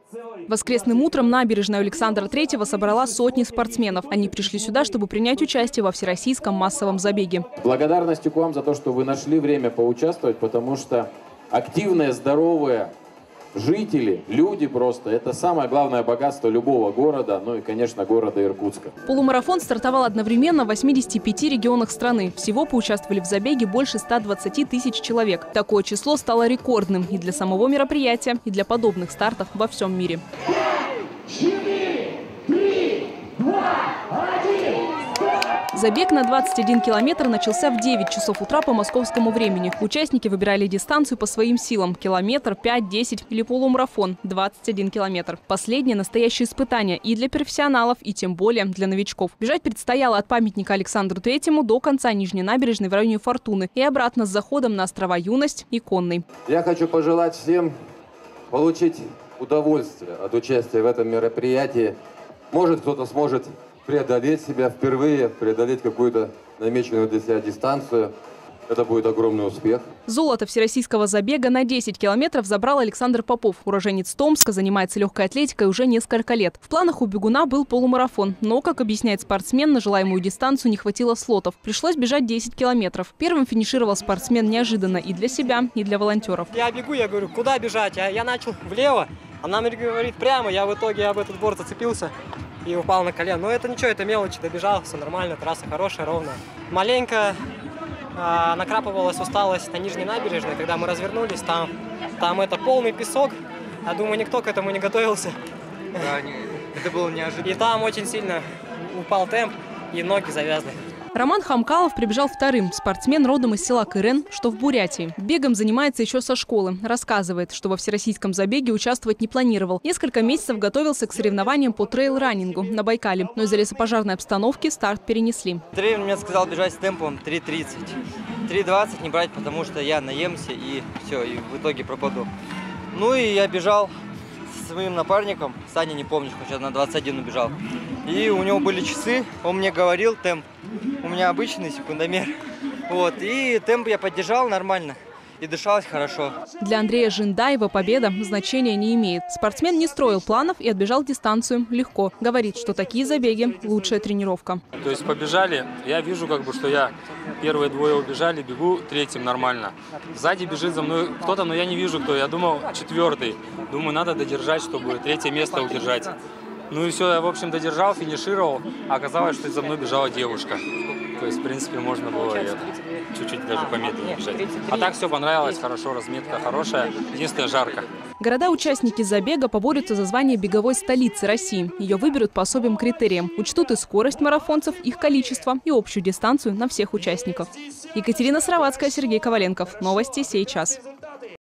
Воскресным утром набережная Александра III собрала сотни спортсменов. Они пришли сюда, чтобы принять участие во всероссийском массовом забеге. Благодарность к вам за то, что вы нашли время поучаствовать, потому что активные, здоровые жители, люди просто – это самое главное богатство любого города, ну и, конечно, города Иркутска. Полумарафон стартовал одновременно в 85 регионах страны. Всего поучаствовали в забеге больше 120 тысяч человек. Такое число стало рекордным и для самого мероприятия, и для подобных стартов во всем мире. 4, 3, 2, 1. Забег на 21 километр начался в 9 часов утра по московскому времени. Участники выбирали дистанцию по своим силам – километр, 5, 10 или полумарафон – 21 километр. Последнее – настоящее испытание и для профессионалов, и тем более для новичков. Бежать предстояло от памятника Александру Третьему до конца Нижней набережной в районе Фортуны и обратно с заходом на острова Юность и Конный. Я хочу пожелать всем получить удовольствие от участия в этом мероприятии. Может, кто-то сможет преодолеть себя впервые, преодолеть какую-то намеченную для себя дистанцию. Это будет огромный успех. Золото всероссийского забега на 10 километров забрал Александр Попов. Уроженец Томска, занимается легкой атлетикой уже несколько лет. В планах у бегуна был полумарафон. Но, как объясняет спортсмен, на желаемую дистанцию не хватило слотов. Пришлось бежать 10 километров. Первым финишировал спортсмен неожиданно и для себя, и для волонтеров. Я бегу, я говорю, куда бежать? Я начал влево, она мне говорит прямо. Я в итоге об этот борт зацепился и упал на колено. Но это ничего, это мелочи, добежал, все нормально, трасса хорошая, ровная. Маленько накрапывалась усталость на Нижней набережной, когда мы развернулись, там это полный песок. Я думаю, никто к этому не готовился. Да, это было неожиданно. И там очень сильно упал темп, и ноги завязли. Роман Хамкалов прибежал вторым. Спортсмен родом из села Кырен, что в Бурятии. Бегом занимается еще со школы. Рассказывает, что во всероссийском забеге участвовать не планировал. Несколько месяцев готовился к соревнованиям по трейл-раннингу на Байкале. Но из-за лесопожарной обстановки старт перенесли. Тренер мне сказал бежать с темпом 3:30. 3:20 не брать, потому что я наемся и все, и в итоге пропаду. Ну и я бежал со своим напарником. Саня, не помнишь, хоть на 21 убежал. И у него были часы, он мне говорил темп. У меня обычный секундомер. Вот, и темп я поддержал нормально. И дышалось хорошо. Для Андрея Жиндаева победа значения не имеет. Спортсмен не строил планов и отбежал дистанцию легко. Говорит, что такие забеги – лучшая тренировка. То есть побежали, я вижу, что я первые двое убежали, бегу третьим нормально. Сзади бежит за мной кто-то, но я не вижу кто. Я думал четвертый. Думаю, надо додержать, чтобы третье место удержать. Ну и все, я, в общем, додержал, финишировал. А оказалось, что за мной бежала девушка. То есть, в принципе, можно было чуть-чуть даже помедленнее бежать. А так все понравилось, хорошо, разметка хорошая. Единственное, жарко. Города-участники забега поборются за звание беговой столицы России. Ее выберут по особым критериям. Учтут и скорость марафонцев, их количество, и общую дистанцию на всех участников. Екатерина Сыроватская, Сергей Коваленков. Новости сей час.